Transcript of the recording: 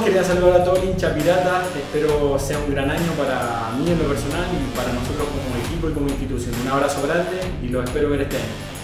quería saludar a todo el hincha pirata. Espero sea un gran año para mí en lo personal y para nosotros como equipo y como institución. Un abrazo grande y los espero ver este año.